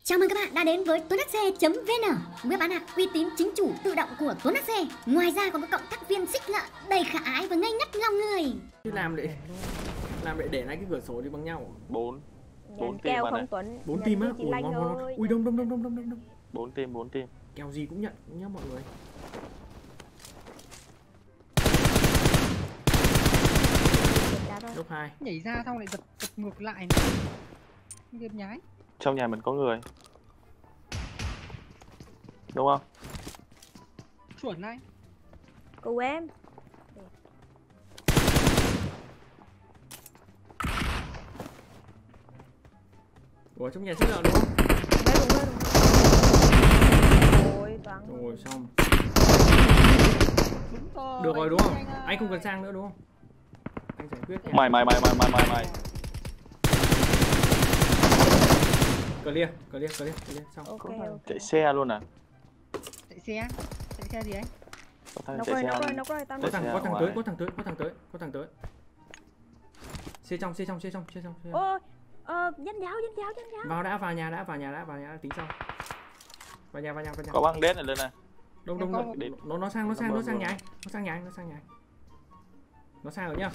Chào mừng các bạn đã đến với tuốnxxe.vn, web bán hàng uy tín chính chủ tự động của Tuấn Xe. Ngoài ra còn có cộng tác viên xích lợ đầy khả ái và ngây ngất lòng người. Chứ làm để lại cái cửa sổ đi bằng nhau. 4 team keo bạn không này. Tuấn. 4 team á. Ui ngon. Ui đông. 4 team. Kèo gì cũng nhận nhá mọi người. Lúc 2. Nhảy ra xong lại giật ngược lại. Game nhái. Trong nhà mình có người. Đúng không? Chuẩn này. Cứu em. Ủa trong nhà xích lợ đúng không? Ôi vắng. Rồi xong. Đúng rồi. Được rồi đúng không? Anh không cần sang nữa đúng không? Anh giải quyết nha. Mày. Clear xong. Ok. Chạy xe luôn à? Chạy xe gì ấy? Có thằng Nóc chạy xe. rồi, tao Có thằng tới. Xe trong. Ôi, dân giáo. Vào nhà đã tính sau. Vào nhà. Có băng đét này lên này. Đông. Nó sang nhà anh. Nó sang rồi nhá.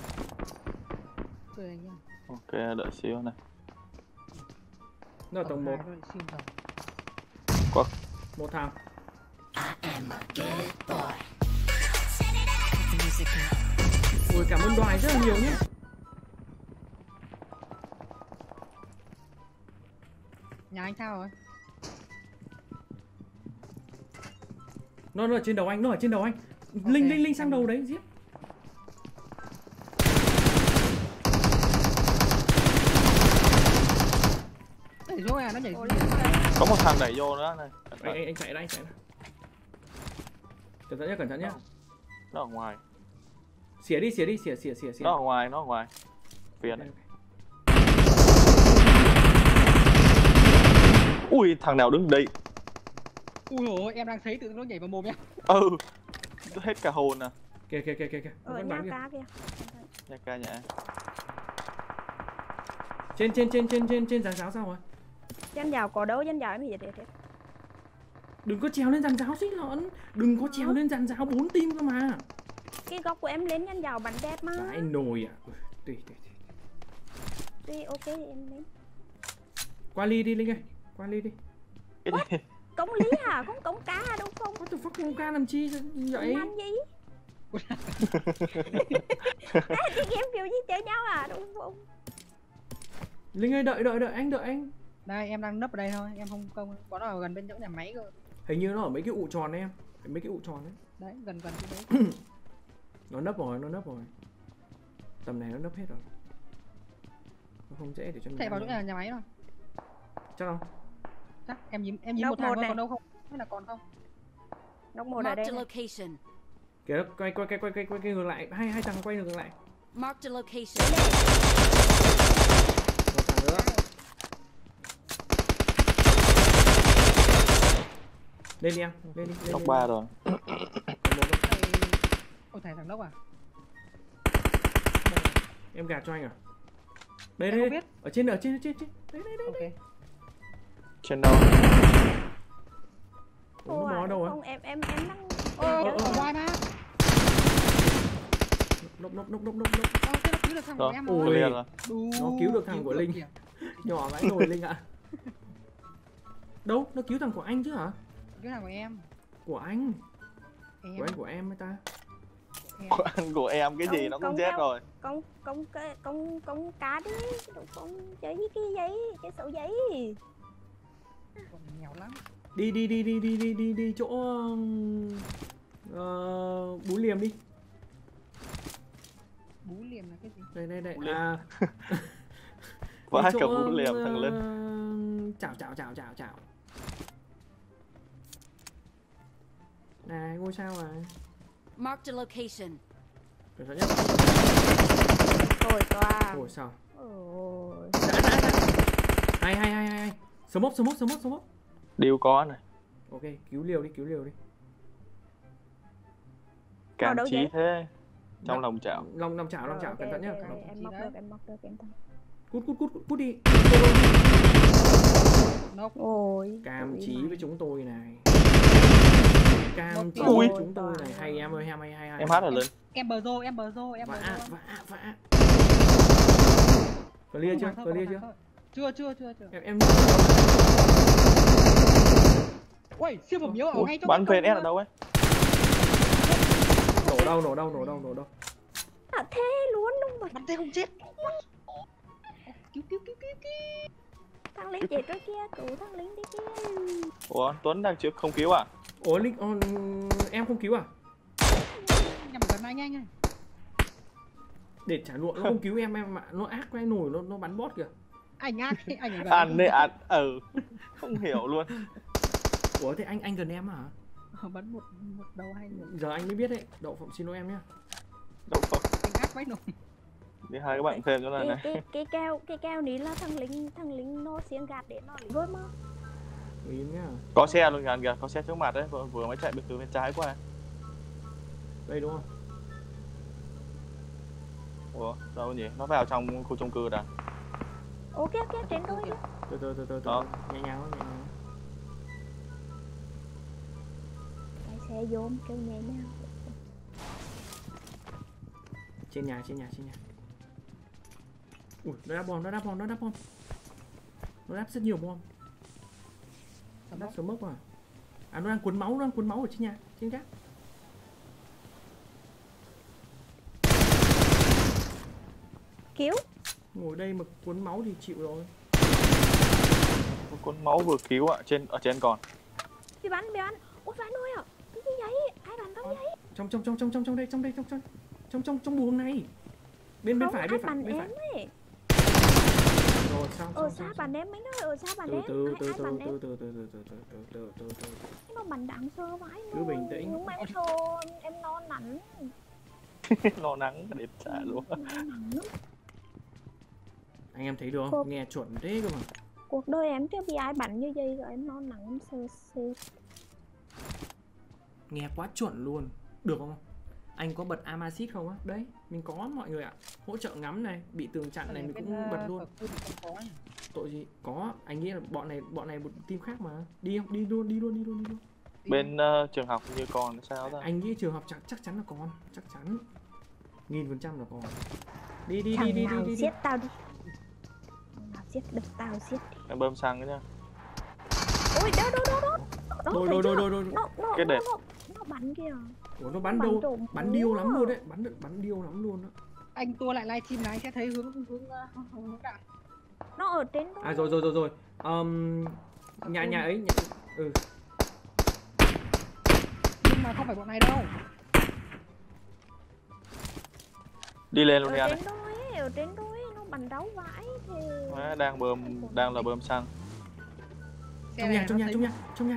Ok, đợi xíu này. Nó ở tầng 1. Có. Một thằng. Ui cảm ơn Đoài rất là nhiều nhé. Nhà anh sao rồi? Nó ở trên đầu anh, Linh sang đầu đấy giết. Đẩy vô à, nó nhảy. Có một thằng đẩy vô nữa này. Anh chạy đây. Cẩn thận nhá. Nó ở ngoài. Xỉa đi. Nó ở ngoài. Phiền này. Ui, thằng nào đứng đây? Ui dồi, em đang thấy tự nó nhảy vào mồm nhá. Hết cả hồn à. Kìa. Ở nhà cá kìa. Nhà ca nhà. Trên giàn giáo sao rồi? Dân giáo có đâu, dân giáo em gì thế? Đừng có trèo lên giàn giáo xích lợn. Đừng có trèo lên giàn giáo 4 team cơ mà. Cái góc của em lên dân giáo bắn đẹp mà. Cái nồi à. Tùy. Ok em lên. Qua ly đi Linh ơi. Qua ly đi. Cống lý à? Không cống cá đâu không? What the fuck cống cá làm chi vậy? Ăn gì? Chị game kiểu gì chơi nhau à? Đúng không? Linh ơi đợi anh. Đây em đang nấp ở đây thôi, em không công. Bọn nó ở gần bên chỗ nhà máy cơ. Hình như nó ở mấy cái ụ tròn em. Mấy cái ụ tròn đấy. Đấy, gần chỗ đấy. Nó nấp rồi. Tầm này nó nấp hết rồi. Nó không dễ để cho mình chạy vào chỗ nhà máy rồi. Chắc không? Chắc em dính một thằng thôi, còn đâu không? Hay là còn không? Nóc một ở đây. Kìa nó quay ngược lại, hai thằng quay ngược lại. Mark the location. Một thằng nữa. Lên đi em, lên đi. Top 3 rồi. Ôi thầy thằng đốc à? Em gạt cho anh à? Đây. Ở trên. Đây. Ok. Trên đâu? Ủa, nó đâu không em đang ở ngoài mà. Nốc. Thế nó cứu được thằng của em rồi. Ôi, nó cứu được thằng của Linh. Nhỏ vãi nồi Linh ạ. Đâu? Nó cứu thằng của anh chứ hả? Cứu thằng của em. Của anh. Của em ấy ta. Của em cái gì nó cũng chết rồi. Công cá đi. Không chơi với cái giấy, cái sợi giấy. Nghèo lắm. Đi chỗ bú liềm đi. Bú liềm là cái gì? Đây. Vãi cả bú liềm thằng Linh. Chào. Này ngôi sao à? Mark the location. Cẩn thận nhá. Rồi toa. Ôi sao? Ôi. Đã. Hay. Smoke. Điêu có này. Ok, cứu liều đi. Cảm trí thế. Trong lòng chảo. Lòng chảo, cẩn thận nhá. Em móc được em thằng. Cút đi. Ôi. Cam chí với chúng tôi này. Cam chí Ui. với chúng tôi này. Hay em ơi, hay. Em hát ở lên. Em bờ rô. Vã. Clear chưa? Chưa. Em Ui, siêu phẩm yếu ở ngay chỗ Bắn VNS ở đâu ấy? nổ đâu. À thế luôn đúng rồi. bắn thế không chết. Cứu. Thằng lính chết rồi kia, cứu thằng lính đi kia. Ủa, Tuấn đang chưa không cứu à? Ủa Linh, em không cứu à? Nhầm gần anh ơi. Để trả lụa nó không cứu em mà nó ác quá nổi, nó bắn bot kìa. Anh ác thế, anh ở gần. Ăn đấy ăn. Không hiểu luôn. Ủa thế anh gần em hả? Bắn một đầu hay người. Giờ anh mới biết đấy. Đậu phộng xin lỗi em nhá. Đâu không. Anh ác vãi nồi. Đi hai các bạn thêm chỗ này này. Cái keo ní là thằng lính nó xiên gạt để nó luôn mà. Im nhá. Có xe luôn kìa, có xe trước mặt đấy, vừa mới chạy từ bên trái qua. Đây đúng không? Ủa, đâu nhỉ? Nó vào trong khu chung cư đã. Ok, trên tôi. Từ. Đó. Nhẹ nhàng. Cái xe dôm kêu nhẹ nhàng. Trên nhà. Ui, nó đáp bom. Nó đáp rất nhiều bom. Nó đáp sớm mốc à? À, nó đang cuốn máu ở trên nhà, trên gác. Cứu. Ngồi đây mà cuốn máu thì chịu rồi. Con máu vừa cứu ạ, ở trên còn. Bị bắn. Ôi vãi nuôi à. Cái gì vậy? Ai bắn tao vậy? Trong buồng này. Bên phải. Rồi xong. Ở xa bạn em mấy nơi, Từ. Nó bắn đáng sơ vãi. Cứ bình tĩnh. Nhưng mà em non nắn. Lo nắng đẹp trả luôn. Anh em thấy được không? Nghe chuẩn thế cơ mà. Cuộc đời em chưa bị ai bắn như vậy rồi, em non nắng em sơ. Nghe quá chuẩn luôn. Được không? Anh có bật Amazit không á? Đấy, mình có mọi người ạ. Hỗ trợ ngắm này, bị tường chặn này mình cũng bật luôn. Tội gì? Có, anh nghĩ là bọn này một team khác mà. Đi không? Đi luôn. Bên trường học như còn sao ta? Anh nghĩ trường học chắc chắn là còn, chắc chắn. 1000% là còn. Đi. Giết tao đi. Nào giết được tao giết đi. Em bơm xăng đấy nhá. Ôi đâu. Đôi. Cái đẹp. Nó bắn kìa. Ủa nó bắn đâu? Bắn điêu lắm luôn đấy, bắn điêu lắm luôn đó. Anh tua lại livestream này sẽ thấy hướng đạn. Nó ở trên đó. À rồi. Nhà ấy. Nhưng mà không phải bọn này đâu. Đi lên luôn nha. Ở trên đôi nó bắn đau vãi thì. Đang là bơm xăng. Trong nhà.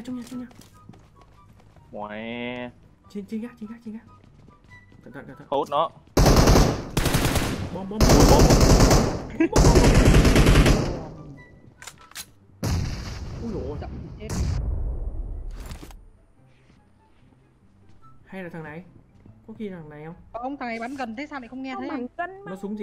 Ngoè. Trên gác. Cẩn thận. Hốt nó. Bom. Ui dồi ôi. Chết. Hay là thằng này? Có khi là thằng này không? Ông thằng này bắn gần thế sao lại không nghe thấy? Nó súng gì?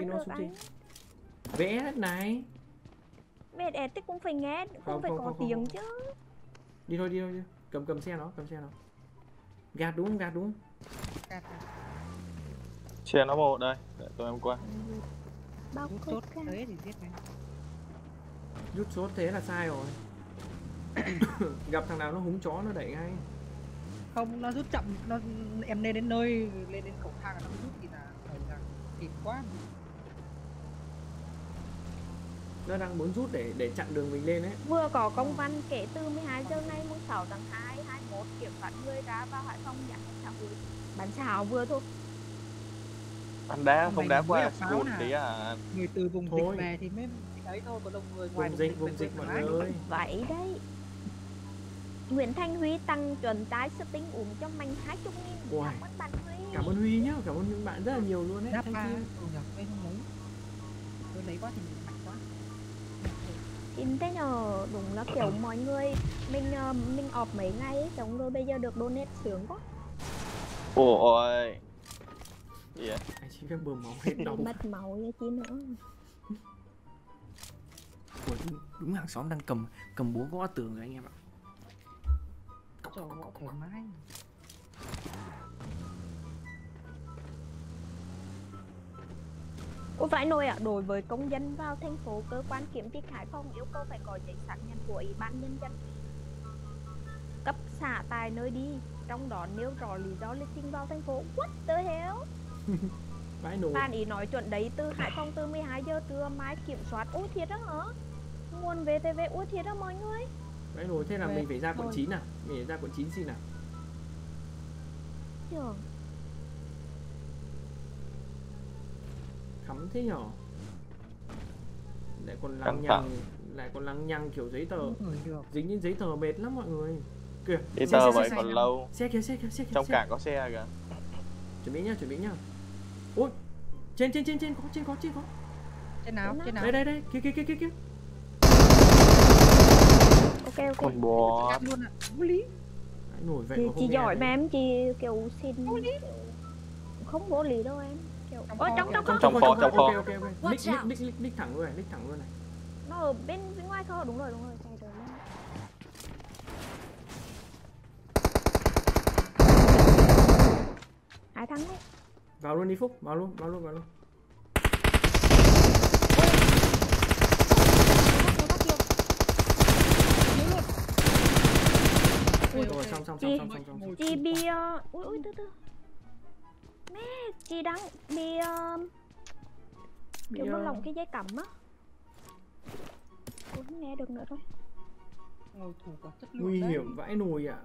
VS này. VS thì cũng phải nghe, cũng phải có tiếng chứ. Đi thôi. Cầm xe nó. Gạt đúng không? Xe nó một đây, để tụi em qua. Rút chốt thế thì giết ngay. Rút chốt thế là sai rồi. Gặp thằng nào nó húng chó nó đẩy ngay. Không, nó rút chậm, em lên đến nơi, lên đến cầu thang nó rút thì là kịp quá. Nó đang muốn rút để chặn đường mình lên ấy. Vừa có công văn kể từ 12 giờ ngày 6 tháng 2, 21 kiểm soát người ra vào Hải Phòng giãn cách xã hội. Bắn xào vừa thôi. Anh đá không đá qua school tí à. Người từ vùng dịch về thì mới đấy thôi, còn đông người ngoài vùng dịch mọi người ơi. Vậy đấy. Nguyễn Thanh Huy tăng chuẩn tái sức tính uống cho mình 20.000. Cảm ơn bạn Huy. Cảm ơn Huy nhá, cảm ơn những bạn rất là nhiều luôn đấy. Thank you. Tôi lấy quá thì mạnh quá. Xin thế nhờ, đúng là kiểu mọi người mình ọp mấy ngày ấy, xong rồi bây giờ được donate sướng quá. Ôi. Gì vậy? Anh chỉ biết bơm máu hết đau. Mất máu như chi nữa. Ủa, đúng hàng xóm đang cầm búa gõ tường rồi anh em ạ. Trời ơi, thoải mái. Ủa phải nồi ạ, đối với công dân vào thành phố, cơ quan kiểm dịch Hải Phòng yêu cầu phải có giấy xác nhận của Ủy ban Nhân dân cấp xã tại nơi đi, trong đó nêu rõ lý do lịch trình vào thành phố. What the hell? Vãi nồi. Bạn ý nói chuẩn đấy, từ Hải Phòng từ 12 giờ trưa mai kiểm soát. Ôi thiệt đó hả? Nguồn VTV, ôi thiệt đó mọi người. Vãi nồi, thế là mình phải ra quận 9 nào. Mình phải ra quận 9 xin nào. Trường Khắm thế nhỏ. Lại còn lằng nhằng kiểu giấy tờ. Dính đến giấy tờ mệt lắm mọi người. Kìa. Giấy tờ vậy còn lâu. Xe kìa. Trong cảng có xe kìa. Chuẩn bị nhá. Ôi. Trên có. Trên nào? Đây, kia. ok. Ôi bò. Cắt luôn ạ. Vô lý. Nổi vậy mà Chị không giỏi nghe mà em, chị kiểu xin không vô lý đâu em. Kiểu Trong ôi kho, trong kho. Trong kho. Ok. Nick thẳng luôn này, Nó ở bên ngoài kho, đúng rồi. Chạy rồi lên. Hai thằng đấy. Vào luôn đi Phúc, vào luôn. Rồi xong. Chị bị ui từ mẹ, chị đang bị kiểu buông lỏng cái dây cắm á. Ôi, không nghe được nữa thôi. Ngồi thủ có chất lượng nguy đấy. hiểm vãi nồi ạ.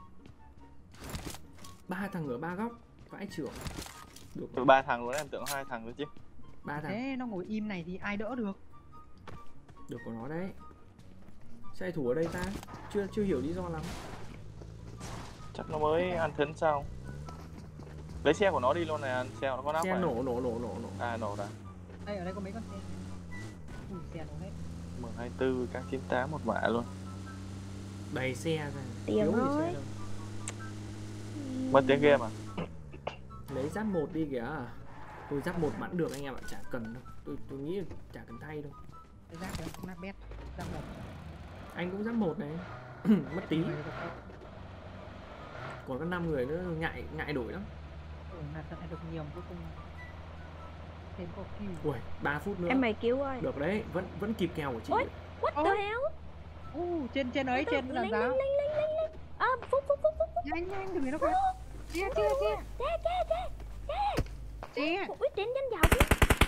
3 thằng ở 3 góc, vãi trưởng. Được 3 thằng luôn, em tưởng 2 thằng nữa chứ. 3 thằng. Thế nó ngồi im này thì ai đỡ được. Được của nó đấy. Sao thủ ở đây ta? Chưa hiểu lý do lắm. Chắc nó mới ăn thấn sao. Lấy xe của nó đi luôn này, ăn xe nó có nắp. Xe này. nổ. À nổ ra. Đây ở đây có mấy con xe. Ui xe nổ hết. M24 các 98 một mã luôn. Đầy xe ra. Tiếng ơi. Mất tiếng game à? Lấy giáp 1 đi kìa. Tôi giáp 1 bắn được anh em ạ, chả cần đâu. Tôi nghĩ là chả cần thay đâu. Cái rác của em cũng nát bét. Rác một. Anh cũng giáp 1 này. Mất tí. Còn có 5 người nữa ngại đổi lắm. Nạt được nhiều cuối cùng. Thêm có kill. Ui, 3 phút nữa. Em mày cứu ơi. Được đấy, vẫn kịp kèo của chị. Ôi, what the hell? Trên ấy, trên là giá. Lên. À, Phúc. Nhanh, đừng để nó phát. Che. Ui, trên nhân dạo chứ.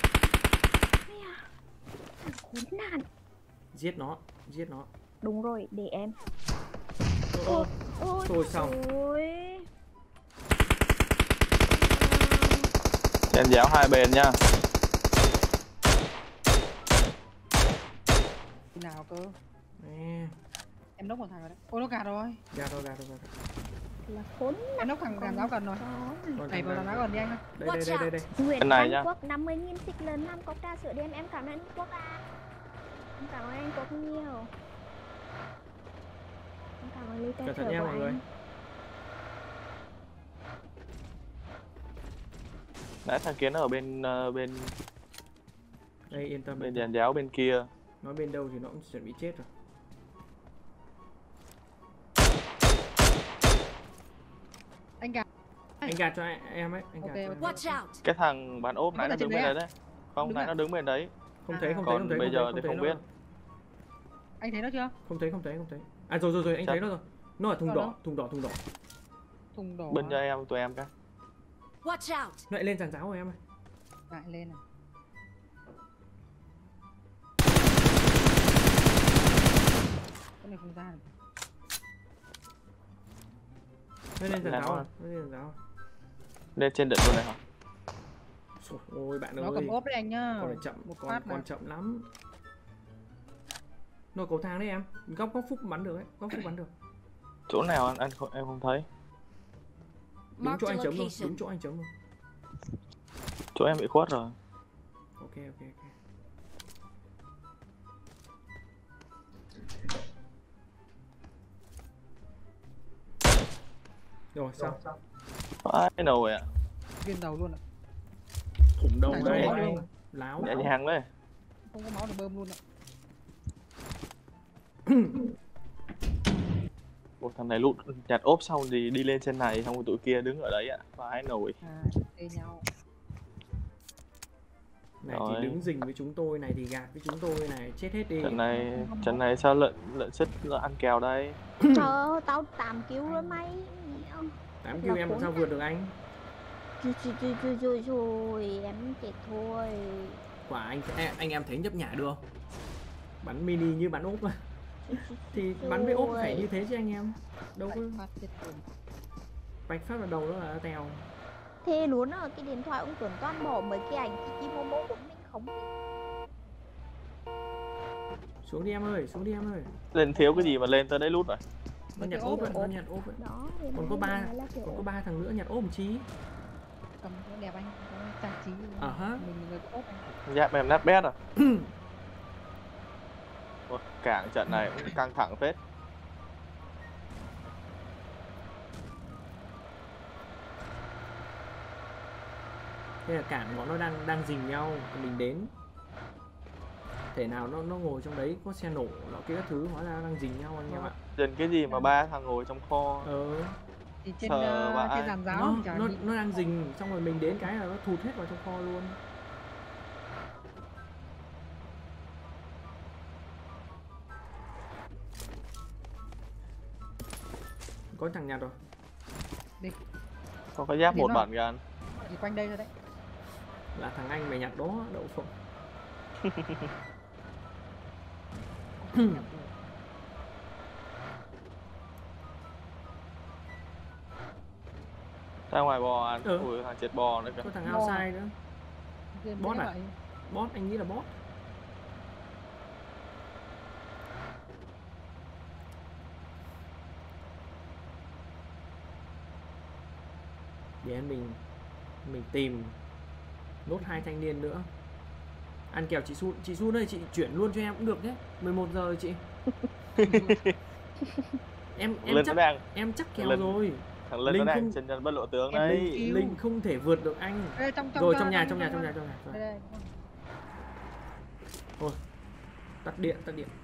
Khốn nạn. Giết nó. Đúng rồi, để em. Ôi, tôi xong. Ôi. Em giáo hai bên nha. Khi nào cơ? Nè. Em nốc một thằng rồi đấy. Ôi nó gạt rồi. Gạt rồi. Là khốn nạn. Em nốc thằng gạt giáo cần rồi. Này vào đá còn đi anh ơi. Đây. Nguyễn này Anh nhá. Quốc 50.000 xích lớn làm cốc trà sữa đêm, em cảm ơn anh Quốc à. Em cảm ơn anh Quốc nhiều. Em cảm ơn ly trà sữa của anh. Nãy thằng Kiến ở bên Đây yên tâm. bên dàn giáo bên kia. Nói bên đâu thì nó cũng chuẩn bị chết rồi. Anh gạt cho em ấy, anh gạt cho em. Watch out. Cái thằng bán ốp nãy nó đứng bên đấy đấy. Không, nãy nó đứng bên đấy. Không thấy. Còn bây giờ thì không biết. Anh thấy nó chưa? Không thấy. À rồi anh thấy nó rồi. Nó ở thùng đỏ. Thùng đỏ. Bên cho em, tụi em cái. Watch out. Lại lên giàn giáo của em ơi. Lại lên này. Cái này không ra được. Lên giàn giáo. Lên trên đỉnh luôn này hả? Ôi bạn Nó ơi. cầm ốp đấy anh nhá. Còn chậm, Một phát còn chậm lắm. Nó cầu thang đấy em. Góc Phúc bắn được ấy, Chỗ nào em không thấy. Đúng chỗ anh chấm luôn. Chỗ em bị khuất rồi. Ok. Rồi xong. Ai nồi ạ. Viên đầu luôn ạ. Thủng đầu Này, đây rồi. anh. Láo. Nhẹ nhàng đấy. Không có máu để bơm luôn ạ. Ủa, thằng này lút nhặt ốp xong thì đi lên trên này, xong rồi tụi kia đứng ở đấy ạ. Vãi nổi. Ê nhau. Này Rồi. thì đứng rình với chúng tôi, này thì gạt với chúng tôi này, chết hết đi. Trận này sao lợn sứt nó ăn kèo đây. Trời ơi, tao 8 cứu rồi mày. 8 kêu em làm sao vượt được anh? Rồi, em chết thôi. Quả anh em thấy nhấp nhả được không? Bắn mini như bắn ốp mà. Thì bắn với ốp phải như thế chứ anh em. Đâu có bạch phát vào đầu đó là tèo. Thế luôn á, cái điện thoại ông Tuấn toàn bỏ mấy cái ảnh Kiki Momo của mình không. Xuống đi em ơi, xuống đi em ơi. Lên thiếu cái gì mà lên tới đấy lút rồi. Nó nhặt ốp ấy, nó nhặt ốp ấy. Đó, Còn có 3 thằng nữa nhặt ốp một chí. Cầm cái đẹp anh, có trang trí. Ha. Mình người có ốp anh. Dạ em nát bét à. Ủa, cảng trận này cũng căng thẳng phết. Thế là cản bọn nó đang rình nhau, mình đến. Thể nào nó ngồi trong đấy có xe nổ nó kia các thứ, hóa ra đang rình nhau anh em ạ. Dần cái gì mà 3 thằng ngồi trong kho. Thì trên Sợ trên giàn giáo nó đang rình, xong rồi mình đến cái là nó thụt hết vào trong kho luôn. Có thằng nhặt rồi. Đi. Không có giáp Đi một nó. bản gan. Thì quanh đây thôi đấy. Là thằng anh mày nhặt đó, đậu phộng. Ra ngoài bò ăn. Ừ. Ui, thằng chết bò nữa kìa. Có thằng outside nữa. Game Bot dễ à? vậy. Bot, anh nghĩ là bot. Để mình tìm nốt 2 thanh niên nữa. Ăn kèo chị Su đây, chị chuyển luôn cho em cũng được nhé. 11 giờ rồi chị. em chắc kèo rồi. Thằng Linh nó đang chân chân bất lộ tướng đấy. Linh không thể vượt được anh. Ê, Rồi trong nhà. Đây. Thôi. Tắt điện.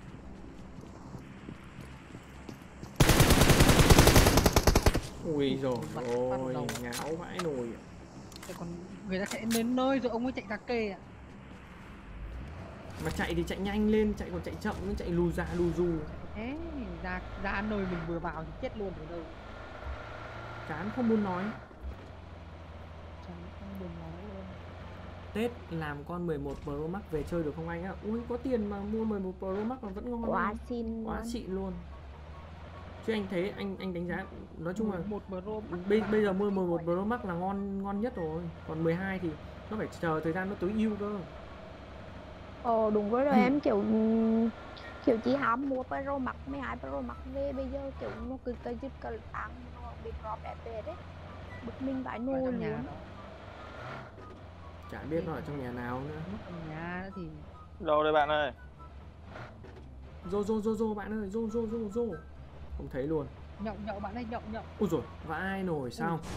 Ui rồi ôi, ngáo vãi nồi. Còn người ta chạy đến nơi rồi ông ấy chạy ra kê ạ. Mà chạy thì chạy nhanh lên, chạy còn chạy chậm, nó chạy lù ra lù du. Thế ra nơi mình vừa vào thì chết luôn ở đâu. Chán không muốn nói. Chẳng không buồn nói luôn. Tết làm con 11 Pro Max về chơi được không anh ạ? Ui có tiền mà mua 11 Pro Max mà vẫn ngon. Quá xinh. Quá xịn luôn. Chứ anh thấy anh đánh giá nói chung là 11 Pro Max bây giờ mua 11 Pro Max là ngon nhất rồi. Còn 12 thì nó phải chờ thời gian nó tối ưu cơ. Đúng rồi em kiểu chỉ hám mua Pro Max 12 Pro Max về bây giờ kiểu nó cứ cái dứt cái tăng nó bị drop FPS đấy. Bực mình vãi nồi luôn. Chả biết nó ở trong nhà nào nữa. Trong nhà thì Đâu đây bạn ơi? Rô bạn ơi, rô. Không thấy luôn. Nhậu bạn ơi, nhậu. Ui rồi, vãi nồi sao?